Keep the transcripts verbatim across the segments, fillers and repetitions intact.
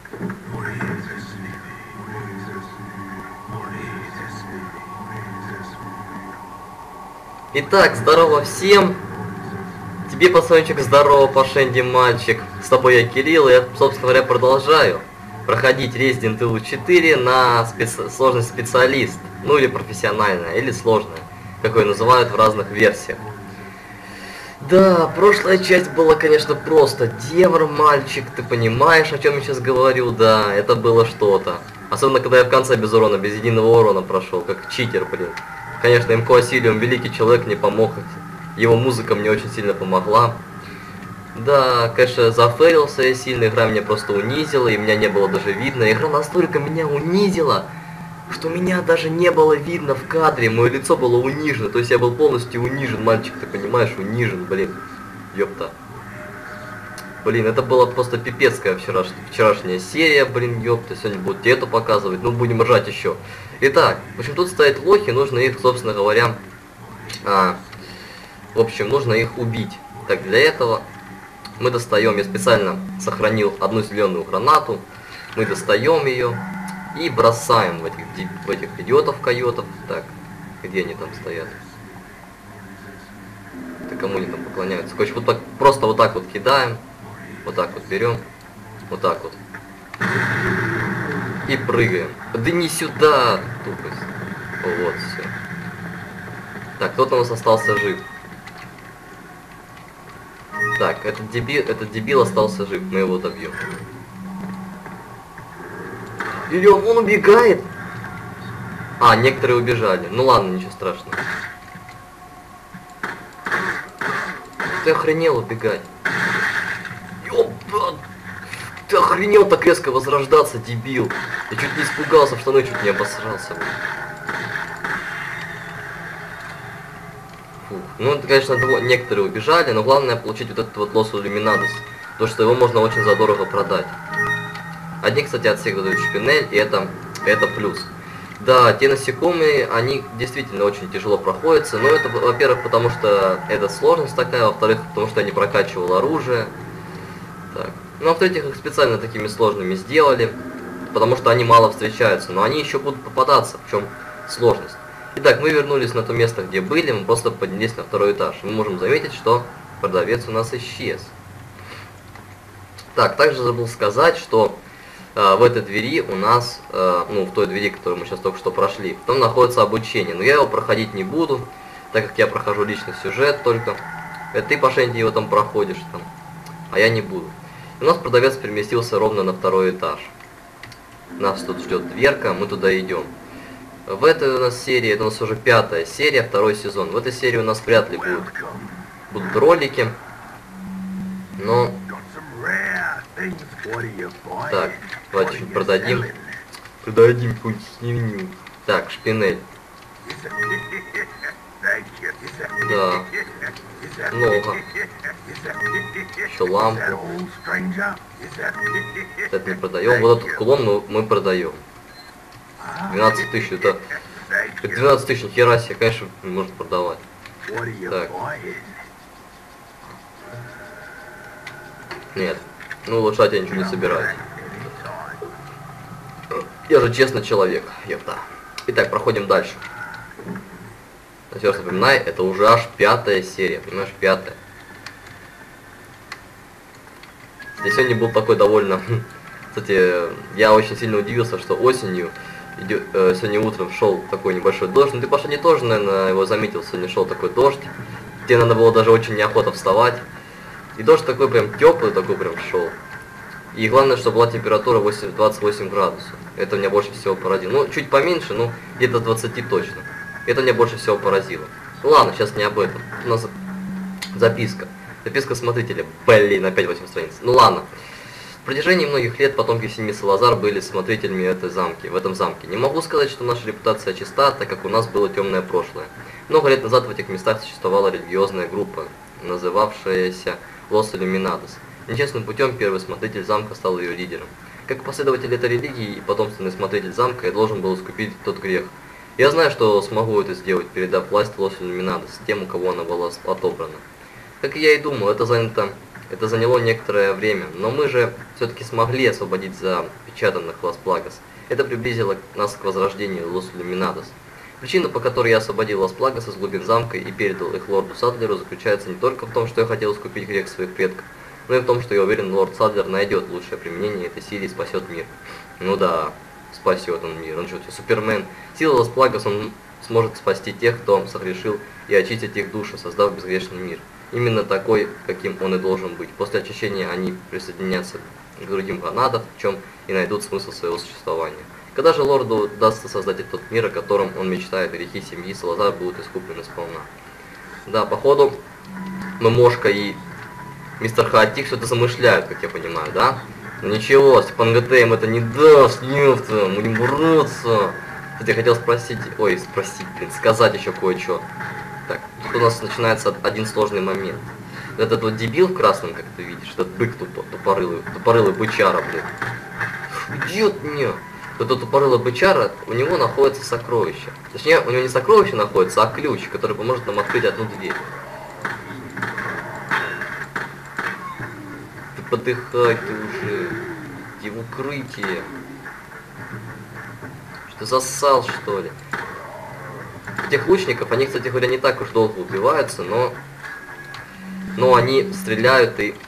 Итак, здорово всем. Тебе, пацанчик, здорово, Пашенди, мальчик. С тобой я Кирилл, и я, собственно говоря, продолжаю проходить Resident Evil четыре на специ... сложность специалист. Ну или профессиональная, или сложная, как ее называют в разных версиях. Да, прошлая часть была, конечно, просто девр, мальчик, ты понимаешь, о чем я сейчас говорю? Да, это было что-то. Особенно, когда я в конце без урона, без единого урона прошел, как читер, блин. Конечно, эм ка Asylum, великий человек, не помог. Его музыка мне очень сильно помогла. Да, конечно, зафейлился я сильно, игра меня просто унизила, и меня не было даже видно. Игра настолько меня унизила, что меня даже не было видно в кадре, мое лицо было унижено. То есть я был полностью унижен, мальчик, ты понимаешь, унижен, блин. Ёпта. Блин, это была просто пипецкая вчераш... вчерашняя серия, блин, ёпта. Сегодня будут эту показывать, ну будем ржать еще. Итак, в общем, тут стоят лохи, нужно их, собственно говоря, а, в общем, нужно их убить. Так, для этого мы достаем, я специально сохранил одну зеленую гранату, мы достаем ее и бросаем в этих, в этих идиотов-койотов. Так, где они там стоят? Так, кому они там поклоняются? Короче, вот так, просто вот так вот кидаем, вот так вот берем, вот так вот. И прыгаем. Да не сюда, тупость. Вот, все. Так, кто-то у нас остался жив. Так, этот дебил, этот дебил остался жив, мы его добьем. Или он, он убегает? А, некоторые убежали. Ну ладно, ничего страшного. Ты охренел убегать? Ёпта! Ты охренел так резко возрождаться, дебил. Я чуть не испугался, в штаны чуть не обосрался. Фух. Ну, это, конечно, некоторые убежали, но главное получить вот этот вот Лос Иллюминадос. Потому что его можно очень задорого продать. Одни, кстати, от всех дают шпинель, и это, это плюс. Да, те насекомые, они действительно очень тяжело проходятся, но это, во-первых, потому что это сложность такая, во-вторых, потому что я не прокачивал оружие. Так. Ну, а в-третьих, их специально такими сложными сделали, потому что они мало встречаются, но они еще будут попадаться, в чем сложность. Итак, мы вернулись на то место, где были, мы просто поднялись на второй этаж. Мы можем заметить, что продавец у нас исчез. Так, также забыл сказать, что э, в этой двери у нас, э, ну, в той двери, которую мы сейчас только что прошли, там находится обучение. Но я его проходить не буду, так как я прохожу личный сюжет только. Это ты, Пашенди, его там проходишь, там, а я не буду. У нас продавец переместился ровно на второй этаж. Нас тут ждет дверка, мы туда идем. В этой у нас серии, это у нас уже пятая серия, второй сезон. В этой серии у нас вряд ли будут, будут ролики. Но... Так, давайте чуть продадим. Продадим какую-нибудь снивню. Так, шпинель. Да. Много. Еще лампу. Это не продаем. Вот этот кулон мы, мы продаем. двенадцать тысяч, это... двенадцать тысяч, нихера себе, конечно, можно продавать. Так. Нет. Ну, улучшать я ничего не собираюсь. Я же честный человек, ёпта. Итак, проходим дальше. Еще раз напоминаю, это уже аж пятая серия, понимаешь, пятая. Здесь сегодня был такой довольно... Кстати, я очень сильно удивился, что осенью, идё... э, сегодня утром шел такой небольшой дождь. Ну ты, Паша, не тоже, наверное, его заметил, сегодня шел такой дождь. Тебе надо было даже очень неохота вставать. И дождь такой прям теплый, такой прям шел. И главное, что была температура двадцать восемь градусов. Это меня больше всего поразило. Ну, чуть поменьше, ну, где-то двадцать точно. Это меня больше всего поразило. Ну ладно, сейчас не об этом. У нас записка. Записка смотрителя. Блин, опять восемь страниц. Ну ладно. В протяжении многих лет потомки семьи Салазар были смотрителями этой замки, в этом замке. Не могу сказать, что наша репутация чиста, так как у нас было темное прошлое. Много лет назад в этих местах существовала религиозная группа, называвшаяся Лос Иллюминадос. Нечестным путем первый смотритель замка стал ее лидером. Как последователь этой религии и потомственный смотритель замка, я должен был искупить тот грех. Я знаю, что смогу это сделать, передав власть Лос Иллюминадос тем, у кого она была отобрана. Как и я и думал, это занято Это заняло некоторое время, но мы же все-таки смогли освободить запечатанных Лас-Плагас. Это приблизило нас к возрождению Лос Иллюминатос. Причина, по которой я освободил Лас-Плагас из глубин замка и передал их лорду Садлеру, заключается не только в том, что я хотел искупить грех своих предков, но и в том, что я уверен, лорд Садлер найдет лучшее применение этой силы и спасет мир. Ну да, спасет он мир, он что, Супермен. Сила Лас-Плагас он сможет спасти тех, кто согрешил, и очистить их души, создав безгрешный мир. Именно такой, каким он и должен быть. После очищения они присоединятся к другим фанатам, в чем и найдут смысл своего существования. Когда же лорду удастся создать тот мир, о котором он мечтает, грехи семьи Салазар будут искуплены сполна. Да, походу, Мамошка и мистер Хаотик что-то замышляют, как я понимаю, да? Но ничего, Степан ГТМ это не даст, нефта, будем бороться. Кстати, я хотел спросить, ой, спросить, блин, сказать еще кое-что. Так, тут у нас начинается один сложный момент. Этот вот дебил в красном, как ты видишь, этот бык тупо, тупорылый, тупорылый бычара, блин. Идет мне. Этот тупорылый бычара, у него находится сокровище. Точнее, у него не сокровище находится, а ключ, который поможет нам открыть одну дверь. Ты подыхай, ты уже. Иди в укрытие. Что, засал, что ли? Этих лучников, они, кстати говоря, не так уж долго убиваются, но... Но они стреляют и...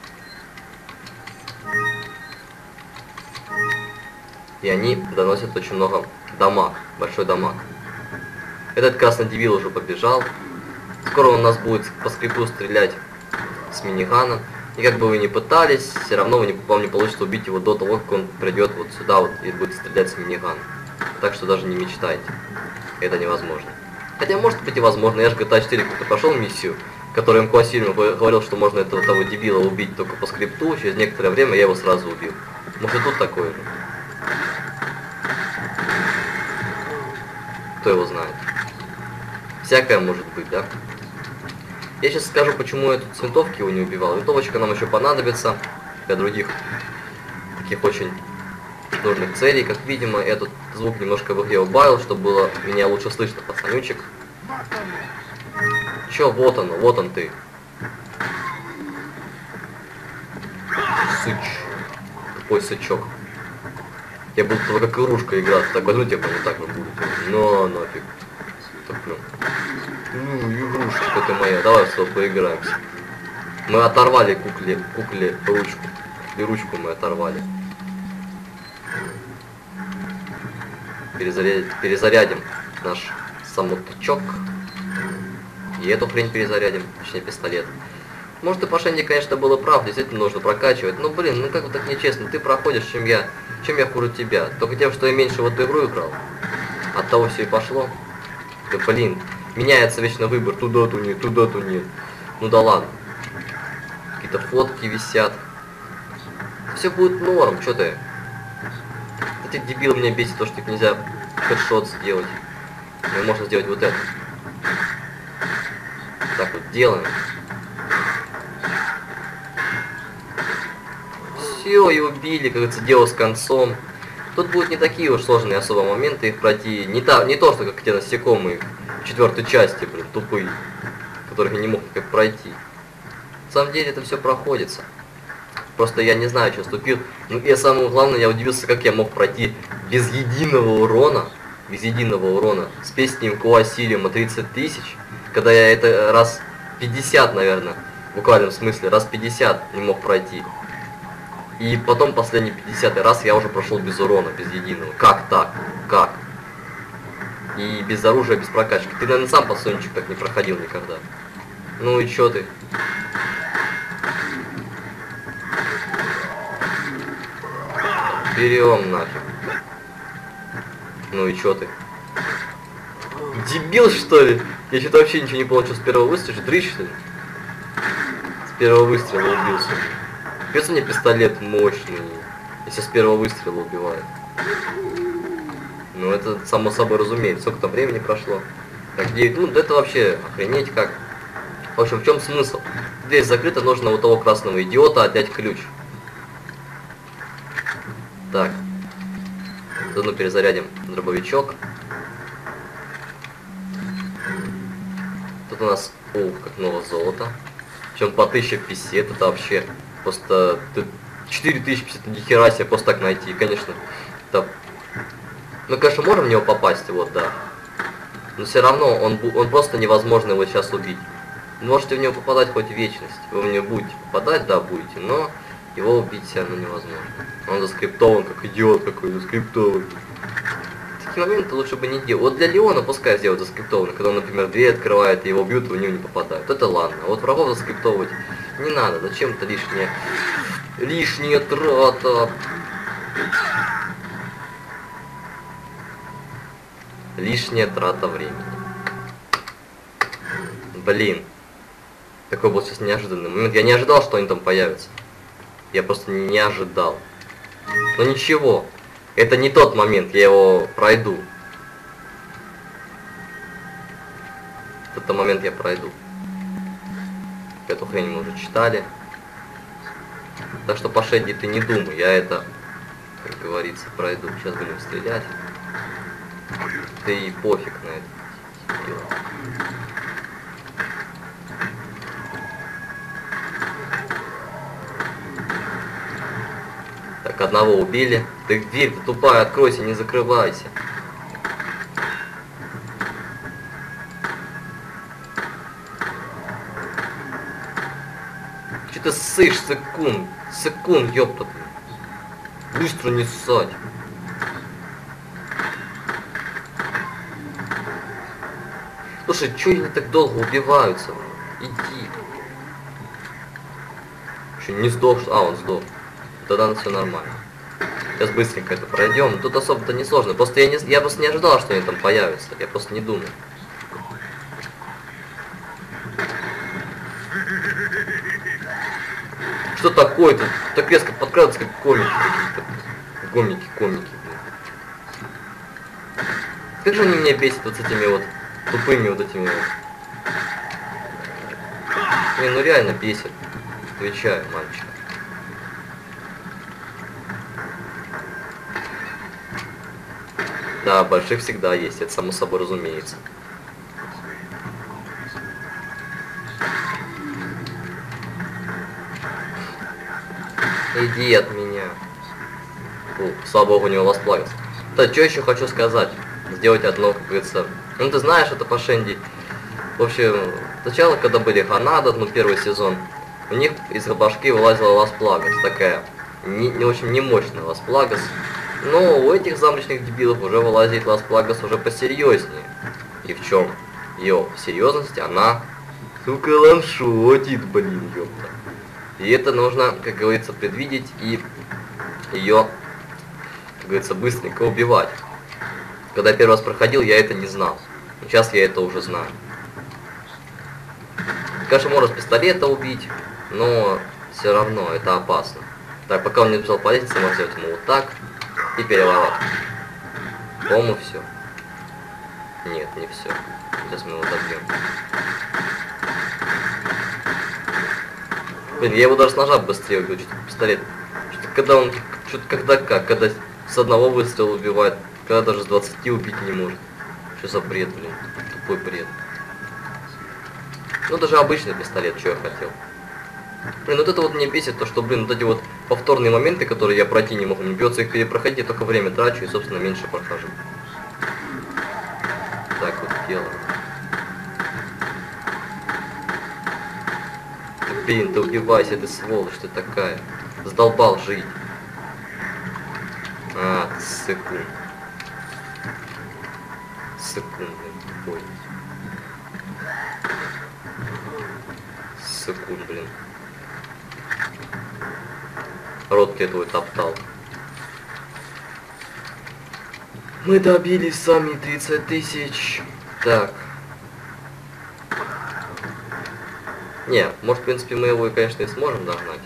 И они доносят очень много дамаг, большой дамаг. Этот красный дебил уже побежал. Скоро он у нас будет по скрипту стрелять с минигана. И как бы вы ни пытались, все равно вы не, вам не получится убить его до того, как он придет вот сюда вот и будет стрелять с минигана. Так что даже не мечтайте. Это невозможно. Хотя может быть и возможно. Я же джи ти эй четыре как-то прошел миссию, которую МК Сильвер говорил, что можно этого того дебила убить только по скрипту. Через некоторое время я его сразу убил. Может и тут такое же. Кто его знает. Всякое может быть, да? Я сейчас скажу, почему я тут с винтовки его не убивал. Винтовочка нам еще понадобится для других таких очень нужных целей. Как видимо, этот звук немножко в игре убавил, чтобы было меня лучше слышно, пацанючек. Чё, вот он, вот он ты. Сыч. Тупой сычок. Я буду только как игрушка играться. Так возьму тебя, вот так вот будет. Но нафиг. Так, блин. Ну, игрушечка ты моя. Давай с тобой поиграемся. Мы оторвали кукле, кукле ручку. И ручку мы оторвали. Перезарядим, перезарядим наш самотычок. И эту хрень перезарядим. Точнее, пистолет. Может, и Пашенди, конечно, было прав. Действительно нужно прокачивать. Но, блин, ну как вот так нечестно. Ты проходишь, чем я... Чем я хуже тебя? Только тем, что я меньше в эту игру играл. От того все и пошло. Да блин, меняется вечно выбор. Туда-то нет, туда-то нет. Ну да ладно. Какие-то фотки висят. Все будет норм, что ты? Кстати, дебил меня бесит то, что их нельзя хедшот сделать. Но можно сделать вот это. Так вот делаем. Все, и убили, как говорится, дело с концом. Тут будут не такие уж сложные особо моменты, их пройти не, та, не то, что как те насекомые в четвертой части, блин, тупые, которых я не мог никак пройти. На самом деле это все проходится. Просто я не знаю, что ступил. Ну и самое главное, я удивился, как я мог пройти без единого урона, без единого урона, с песней МК Силиума тридцать тысяч, когда я это раз пятьдесят, наверное, в буквальном смысле, раз пятьдесят не мог пройти. И потом последний пятидесятый раз я уже прошел без урона, без единого. Как так? Как? И без оружия, без прокачки. Ты, наверное, сам, пацанчик, так не проходил никогда. Ну и чё ты? Берем нафиг. Ну и чё ты? Дебил, что ли? Я что-то вообще ничего не получил с первого выстрела. Дрыщ, что ли? С первого выстрела убился. Пец мне пистолет мощный, если с первого выстрела убивает. Ну это само собой разумеется. Сколько-то времени прошло. Так, девять минут, это вообще охренеть как. В общем, в чем смысл? Дверь закрыта, нужно у того красного идиота отнять ключ. Так. Заодно перезарядим дробовичок. Тут у нас, ух, как много золота. Причем по тысяче пятьдесят, это вообще просто четыре тысячи пятьдесят, ни хера себе просто так найти, конечно. Это... Ну, конечно, можем в него попасть, вот, да. Но все равно он, он просто невозможно его сейчас убить. Вы можете в него попадать хоть в вечность. Вы в него будете попадать, да, будете, но его убить все равно невозможно. Он заскриптован, как идиот какой, заскриптован. Такие моменты лучше бы не делать. Вот для Леона пускай сделают заскриптованно, когда он, например, дверь открывает, и его бьют, и в него не попадают. Это ладно. А вот врагов заскриптовывать не надо. Зачем это лишнее? Лишняя трата. Лишняя трата времени. Блин. Такой был сейчас неожиданный момент. Я не ожидал, что они там появятся. Я просто не ожидал. Но ничего. Это не тот момент, я его пройду. Этот момент я пройду. Эту хрень мы уже читали. Так что по Шенди ты не думай, я это, как говорится, пройду. Сейчас будем стрелять. Ты и пофиг на это дело. Так, одного убили. Ты дверь-то тупая, откройся, не закрывайся. Че ты ссышь, секунд? Секунд, ёпта. Быстро не ссать. Слушай, чё они так долго убиваются? Иди. Еще не сдох, а он сдох. Тогда все нормально. Сейчас быстренько это пройдем. Тут особо-то не сложно. Просто я не, я просто не ожидал, что они там появятся. Я просто не думал. Что такое-то? Так резко подкрадывается, как комики какие-то. Комики, комики. Как же они меня бесят вот с этими вот тупыми вот этими вот. Не, ну реально бесит. Отвечаю, мальчик. Да, больших всегда есть, это само собой разумеется. Иди от меня. Фу, слава богу, у него ластплавился. Да, что еще хочу сказать? Сделать одно, как говорится. Ну ты знаешь, это по Шенди. В общем, сначала, когда были Ханада, ну первый сезон, у них из башки вылазила Лас-Плагас, такая, не, не очень немощная Лас-Плагас. Но у этих замочных дебилов уже вылазит Лас-Плагас уже посерьезнее. И в чем ее серьезность? Она, сука, ланшотит, блин, ёпта. И это нужно, как говорится, предвидеть и ее, как говорится, быстренько убивать. Когда я первый раз проходил, я это не знал. Сейчас я это уже знаю. Конечно, можно с пистолета убить, но все равно это опасно. Так, пока он не бежал по лестнице, можно сделать ему вот так и переворот. По-моему, все. Нет, не все. Сейчас мы его добьем. Блин, я его даже с ножа быстрее убил, что-то пистолет. Что-то когда он, что-то когда как, когда с одного выстрела убивает, когда даже с двадцати убить не может. Что за бред, блин, тупой бред. Ну даже обычный пистолет, что я хотел. Блин, вот это вот мне бесит, то что, блин, вот эти вот повторные моменты, которые я пройти не могу, мне придется их перепроходить, я только время трачу и, собственно, меньше прохожу. Так вот дело. Блин, ты убивайся, ты сволочь, ты такая. Задолбал жить. А, ты сыкун. Сыкун, блин, тупой. Сыкун, блин. Рот ты твой топтал. Мы добились сами тридцать тысяч. Так. Не, может, в принципе, мы его, конечно, и сможем догнать.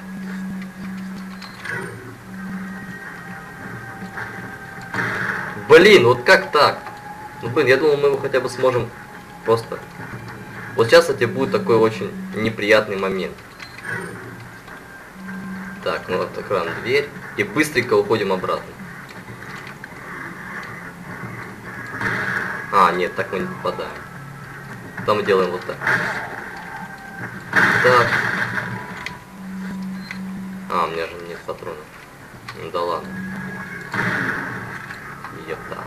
Блин, вот как так? Ну, блин, я думал, мы его хотя бы сможем просто... Вот сейчас, кстати, будет такой очень неприятный момент. Так, ну вот экран, дверь. И быстренько уходим обратно. А, нет, так мы не попадаем. Там мы делаем вот так. Так. А, у меня же нет патронов. Ну да ладно. Ета.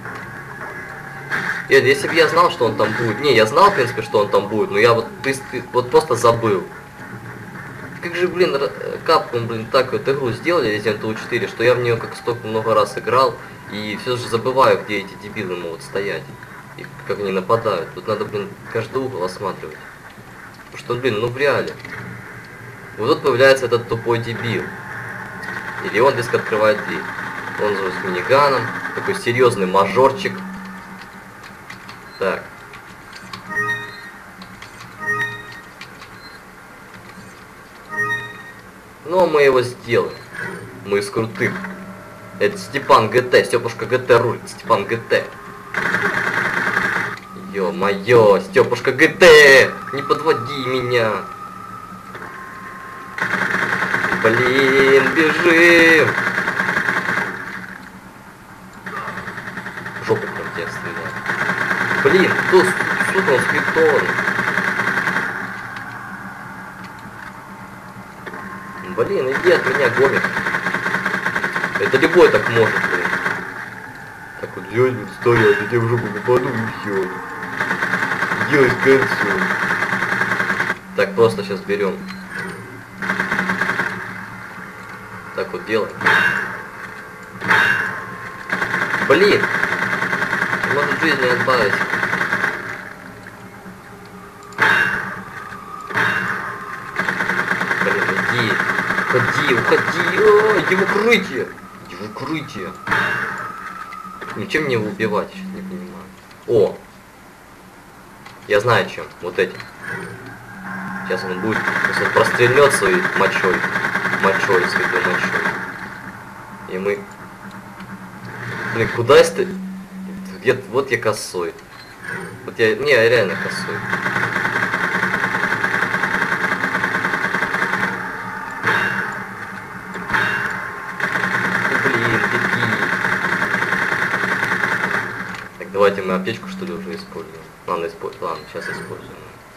Нет, если бы я знал, что он там будет. Не, я знал, в принципе, что он там будет, но я вот, ты, ты, вот просто забыл. Как же, блин, Capcom, блин, так вот игру сделали, Resident Evil четыре, что я в нее как столько много раз играл, и все же забываю, где эти дебилы могут стоять. И как они нападают. Тут надо, блин, каждый угол осматривать. Потому что, блин, ну в реале. Вот тут появляется этот тупой дебил. Или он резко открывает дверь. Он с миниганом, такой серьезный мажорчик. Так. Но мы его сделаем. Мы из крутых. Это Степан ГТ, Степушка ГТ рулит, Степан ГТ. Ё-моё, Степушка ГТ! Не подводи меня! Блин, бежим! Жопу прям тебя стреляет. Блин, кто, сука, он скриптован? Блин, иди от меня, гомик. Это любой так может, блин. Так вот, я не стоять, я тебе в жопу попаду и все. Делать к концу. Так, просто сейчас берем. Так вот делаем. Блин! Может жизни отбавить. Блин, иди. Уходи, уходи. О, иди в укрытие. Иди в укрытие. Ничем мне его убивать, сейчас не понимаю. О! Я знаю чем. Вот этим. Сейчас он будет, если он прострельнет своей мочой. Мочой, святой мочой. И мы... Блин, куда я стою? Вот я косой. Вот я... Не, я реально косой. Блин, беги. Так, давайте мы аптечку, что ли, уже используем. Ладно, используем. Ладно, сейчас используем.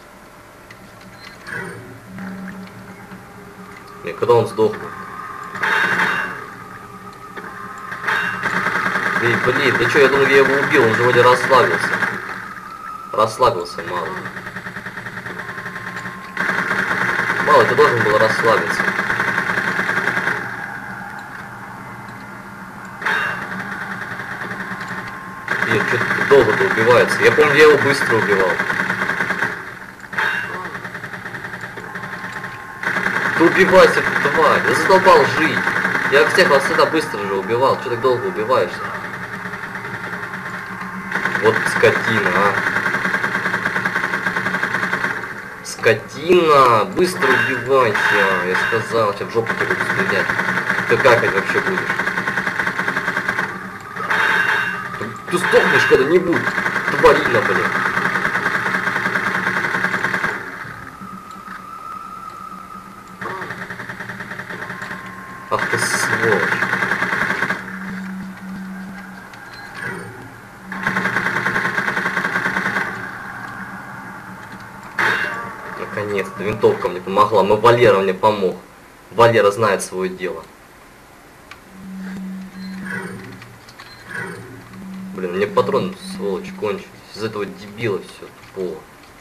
Блин, когда он сдохнет? Блин, блин, да что, я думал, я его убил, он же вроде расслабился. Расслабился мало. Мало, ты должен был расслабиться. Блин, что-то долго-то убивается. Я помню, я его быстро убивал. Ты убивайся, ты тварь, я задолбал жить. Я всех вас всегда быстро же убивал, что так долго убиваешься? Вот скотина, а. Скотина, быстро убивайся, я сказал, сейчас в жопу тебе буду стрелять. Ты какать вообще будешь? Ты, ты сдохнешь когда-нибудь, тварина, блин. Ах ты сволочь. Наконец-то винтовка мне помогла, но Валера мне помог. Валера знает свое дело. Блин, мне патроны, сволочь, кончились. Из этого дебила все тупого.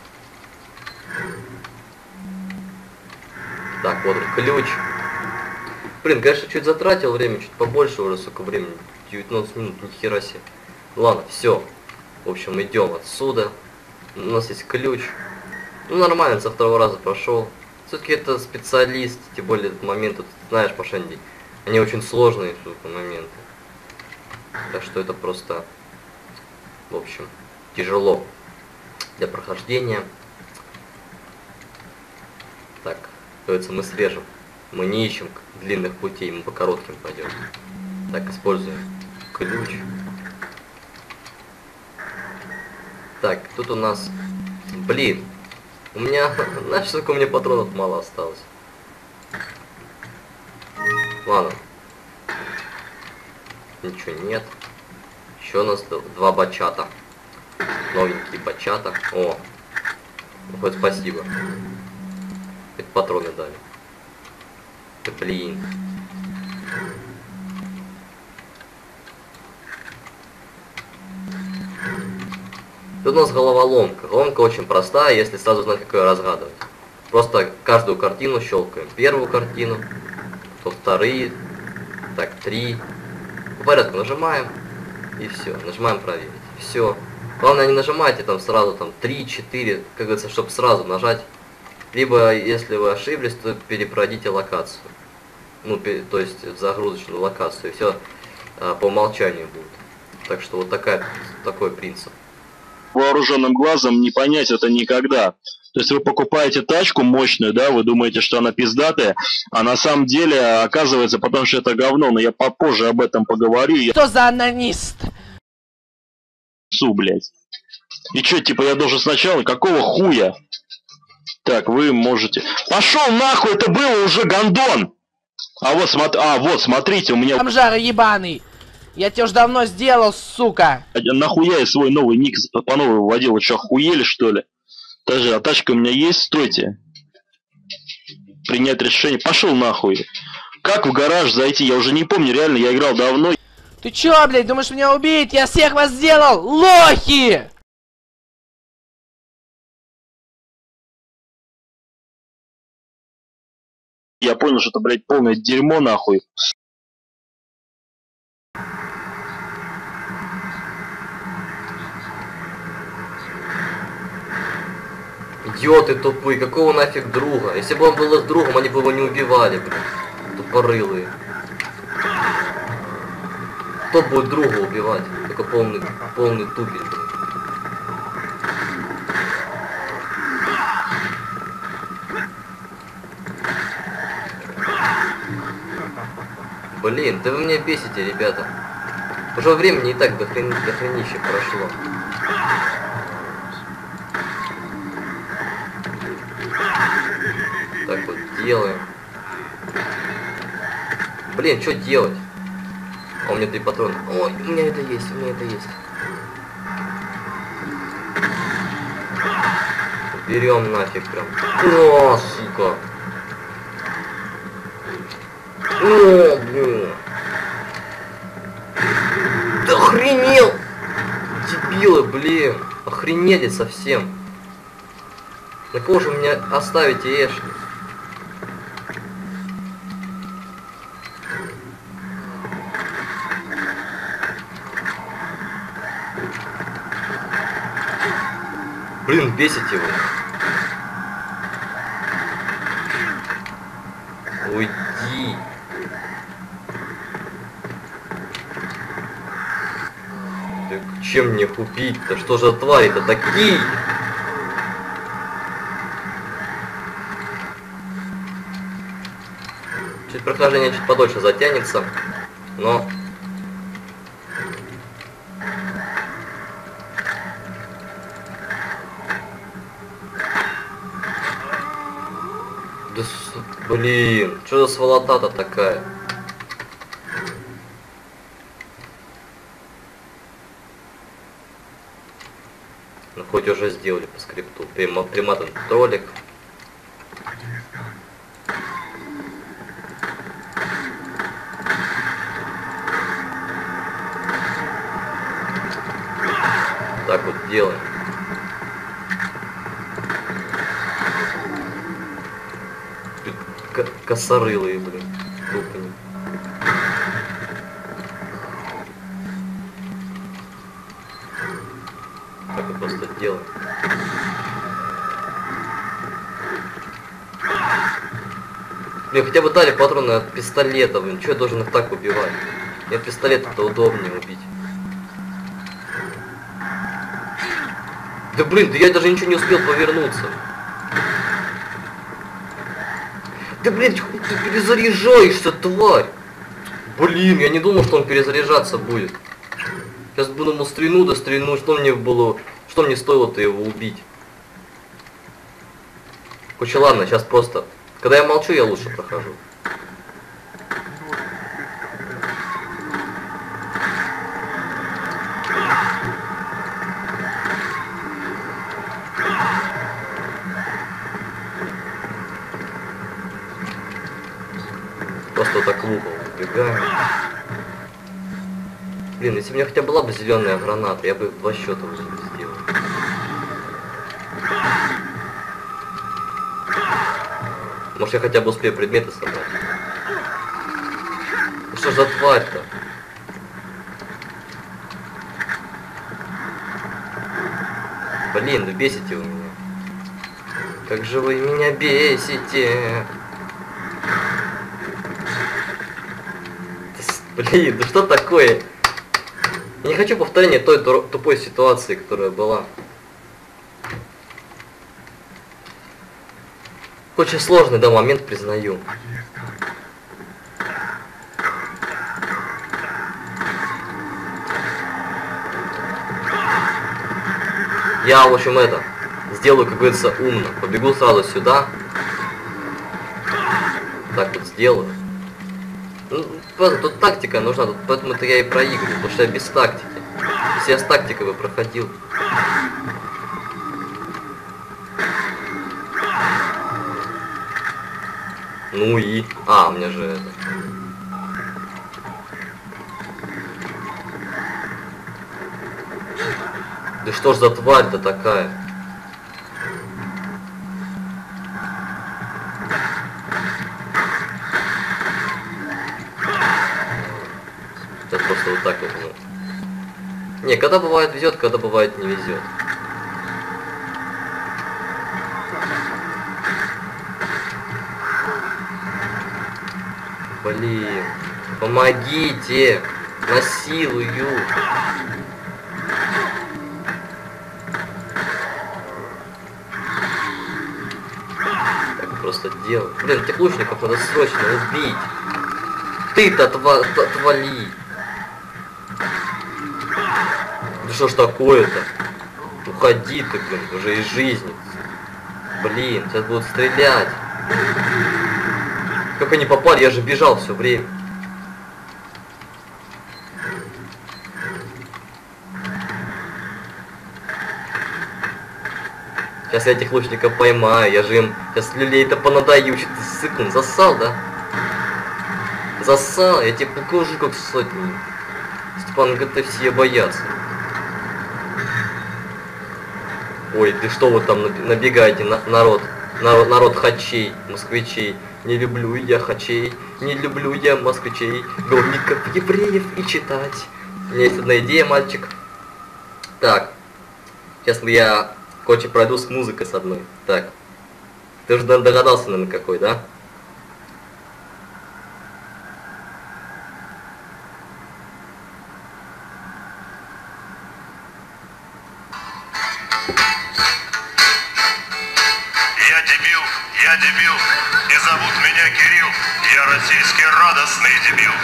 Так, вот ключ. Блин, конечно, чуть затратил время, чуть побольше уже, сколько времени. девятнадцать минут, ни хера себе. Ладно, все. В общем, идем отсюда. У нас есть ключ. Ну, нормально, со второго раза прошел. Все-таки это специалист, тем более этот момент, тут, знаешь, Пашенди, они очень сложные, сука, моменты. Так что это просто, в общем, тяжело для прохождения. Так, кажется, мы срежем. Мы не ищем длинных путей, мы по коротким пойдем. Так, используем ключ. Так, тут у нас... Блин, у меня... Знаешь, сколько у меня патронов мало осталось? Ладно. Ничего нет. Еще у нас два бачата. Новенькие бачата. О, ну, хоть спасибо. Хоть патроны дали. Да блин. Тут у нас головоломка. Головоломка очень простая, если сразу знать, как ее разгадывать. Просто каждую картину щелкаем. Первую картину, то вторые, так, три. По порядку нажимаем, и все. Нажимаем проверить. Все. Главное, не нажимайте там сразу там три, четыре, как говорится, чтобы сразу нажать. Либо, если вы ошиблись, то перепройдите локацию. Ну, то есть загрузочную локацию, и все а, по умолчанию будет. Так что вот такая, такой принцип. Вооруженным глазом не понять это никогда. То есть вы покупаете тачку мощную, да, вы думаете, что она пиздатая, а на самом деле оказывается, потому что это говно, но я попозже об этом поговорю. Я... Что за анонист? Су, блядь. И что, типа я должен сначала, какого хуя? Так, вы можете... Пошел нахуй, это было уже гондон! А вот, смотри, а, вот, смотрите, у меня... Бомжара ебаный! Я тебе уж давно сделал, сука! Нахуя я свой новый ник по новой вводил? Вы что, охуели, что ли? Даже, а тачка у меня есть, стойте. Принять решение. Пошел нахуй. Как в гараж зайти? Я уже не помню, реально, я играл давно. Ты чё, блядь, думаешь меня убить? Я всех вас сделал, лохи! Я понял, что это, блядь, полное дерьмо, нахуй. Идиоты тупые, какого нафиг друга? Если бы он был их другом, они бы его не убивали, блин. Тупорылые. Кто будет друга убивать? Только полный, полный тупик, блин. Блин, да вы меня бесите, ребята. Уже времени и так до, хрен... до хренища прошло. Так вот делаем. Блин, что делать? А у меня три патрона. Ой, у меня это есть, у меня это есть. Берем нафиг прям. О, сука. О, блин. Да охренел! Дебилы, блин. Охренели совсем. На кого же меня оставите, Эшли? Блин, бесите его. Уйди. Так чем мне купить-то? Что же твари-то такие? Чуть прохождение чуть подольше затянется, но... Да, блин, что за сволота-то такая? Ну, хоть уже сделали по скрипту. Приматан троллик. Так вот делаем. К косорылые, блин. Тупые. Так вот просто делаем. Мне хотя бы дали патроны от пистолета, блин. Че я должен их так убивать? Мне от пистолета-то удобнее убить. Да блин, да я даже ничего не успел повернуться. Да блин, ты перезаряжаешься, тварь! Блин, я не думал, что он перезаряжаться будет. Сейчас буду ему стрельну, да стрельну, что мне было, что мне стоило-то его убить? Короче, ладно, сейчас просто, когда я молчу, я лучше прохожу. Блин, если у меня хотя бы была бы зеленая граната, я бы два счета уже сделал. Может, я хотя бы успею предметы собрать. Ну что ж за тварь-то? Блин, вы бесите вы меня. Как же вы меня бесите. Блин, да что такое? Я не хочу повторения той тупой ситуации, которая была. Очень сложный, да, момент, признаю. Я, в общем, это, сделаю, как говорится, умно. Побегу сразу сюда. Так вот сделаю. Ну, тут тактика нужна, тут, поэтому-то я и проигрываю, потому что я без тактики. Если я с тактикой бы проходил. Ну и... А, у меня же это... Да что ж за тварь-то такая? Это просто вот так вот. Ну. Не, когда бывает везет, когда бывает не везет. Блин, помогите, насилую. Так просто делать. Блин, этих лучников надо срочно убить. Ты-то отва отвали. Да что ж такое-то? Уходи ты, блин, уже из жизни. Блин, сейчас будут стрелять. Как они попали? Я же бежал все время. Сейчас я этих лучников поймаю, я же им сейчас люлей-то понадаю, что ты сыкун, засал, да? Засал, я тебе покажу как сотни. Степан говорит, все боятся. Ой, ты что вы там набегаете, на народ? Народ, народ хачей, москвичей. Не люблю я хачей, не люблю я москвичей, гомиков, евреев и читать. У меня есть одна идея, мальчик. Так, сейчас я, короче, пройду с музыкой с одной. Так, ты уже догадался, наверное, какой, да? Я дебил, я дебил, и зовут меня Кирилл, я российский радостный дебил.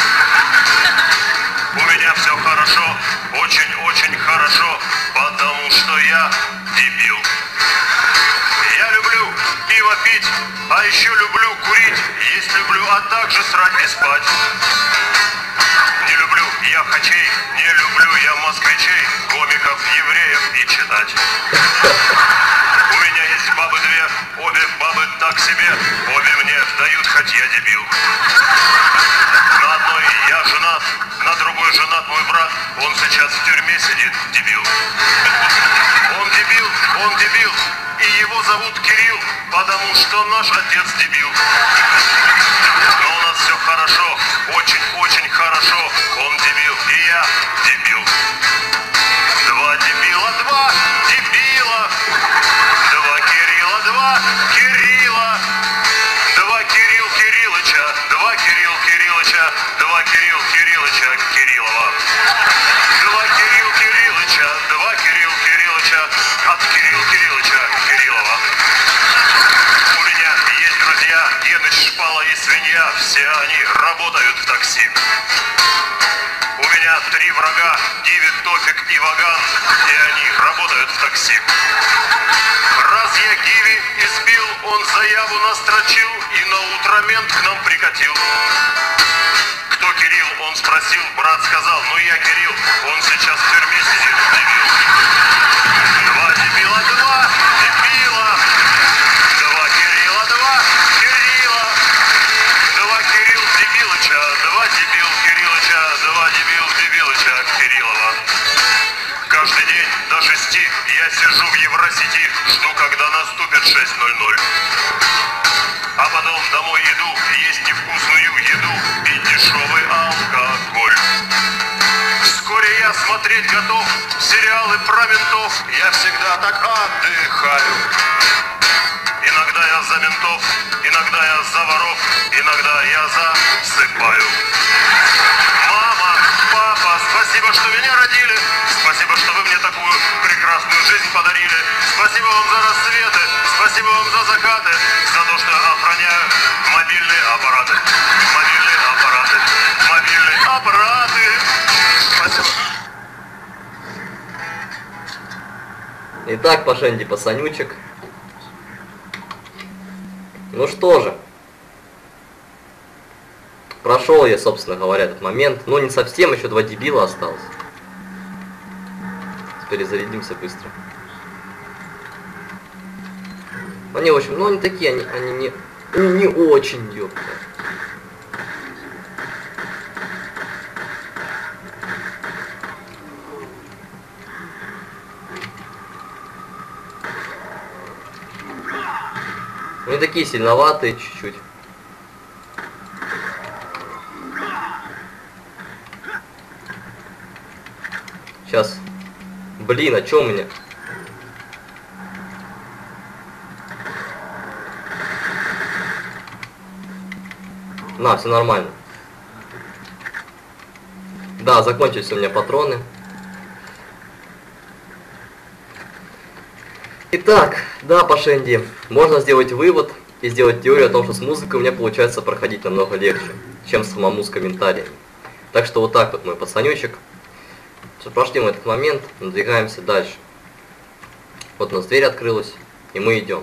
У меня все хорошо, очень-очень хорошо, потому что я дебил. Я люблю пиво пить, а еще люблю курить, есть люблю, а также срать и спать. Не люблю я хачей, не люблю я москвичей, комиков, евреев и читать. У меня есть бабы две, обе бабы так себе, обе мне дают, хоть я дебил. На одной я женат, на другой женат мой брат, он сейчас в тюрьме сидит, дебил. Он дебил, он дебил, и его зовут Кирилл, потому что наш отец дебил. Но у нас все хорошо, очень-очень хорошо, он дебил, и я дебил. Два дебила, два дебила. Два Кирилла, два Кирилла, два Кирилл Кириллыча, два Кирилл Кириллыча, два Кирилл Кириллыча Кириллова. Два Кирилл Кириллыча, два Кирилл Кириллыча от Кирилл Кириллыча Кириллова. У меня есть друзья, Геныч, Шпала и Свинья, все они работают в такси. У меня три врага, Диви, Тофик и Ваган, и они работают в такси. Раз я Гиви избил, он заяву настрочил и на утро мент к нам прикатил. Кто Кирилл, он спросил, брат сказал, ну я Кирилл, он сейчас в тюрьме сидит, дебил. Два дебила, два дебила, два Кирилла, два Кирилла, два Кирилл Дебилыча, два дебил Кириллыча, два дебил Дебилыча Миша Кириллова. Каждый день до шести я сижу в Евросети, жду, когда наступит шесть ноль ноль. А потом домой иду, есть невкусную еду и дешевый алкоголь. Вскоре я смотреть готов сериалы про ментов, я всегда так отдыхаю. Иногда я за ментов, иногда я за воров, иногда я засыпаю. Мама, папа, спасибо, что меня родили, спасибо, что вы мне такую прекрасную жизнь подарили. Спасибо вам за рассветы, спасибо вам за закаты, за то, что охраняю мобильные аппараты. Мобильные аппараты, мобильные аппараты. Спасибо. Итак, Пашенди Пацанючек. Ну что же. Прошел я, собственно говоря, этот момент. Ну, не совсем, еще два дебила осталось. Перезарядимся быстро. Они, в общем, ну они такие, они, они не, они не очень, ёпта. Они такие сильноватые чуть-чуть. Сейчас. Блин, а чё у меня? На, все нормально. Да, закончились у меня патроны. Итак, да, Пашенди, можно сделать вывод и сделать теорию о том, что с музыкой у меня получается проходить намного легче, чем самому с комментариями. Так что вот так вот мой пацанючек. Все, прошли мы этот момент, надвигаемся дальше. Вот у нас дверь открылась, и мы идем.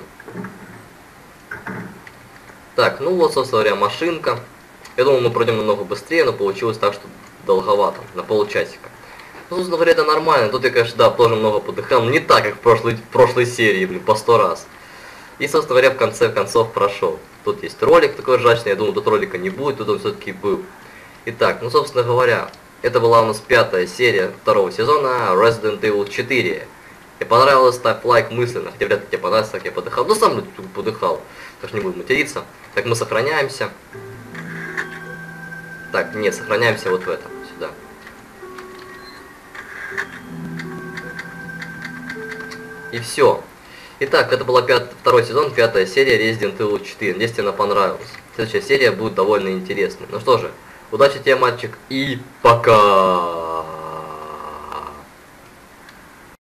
Так, ну вот, собственно говоря, машинка. Я думал, мы пройдем намного быстрее, но получилось так, что долговато, на полчасика. Ну, собственно говоря, это нормально. Тут я, конечно, да, тоже много подыхал, но не так, как в прошлой, в прошлой серии, блин, по сто раз. И, собственно говоря, в конце концов прошел. Тут есть ролик такой ржачный, я думал, тут ролика не будет, тут он все-таки был. Итак, ну, собственно говоря, это была у нас пятая серия второго сезона Resident Evil четыре. Если понравилось, ставь лайк мысленно, хотя вряд ли тебе понравилось, как я подыхал. Ну, сам подыхал, так что не буду материться. Так, мы сохраняемся. Так, нет, сохраняемся вот в этом, сюда. И все. Итак, это была пят... второй сезон, пятая серия Resident Evil четыре. Надеюсь, тебе она понравилась. Следующая серия будет довольно интересной. Ну что же, удачи тебе, мальчик, и пока!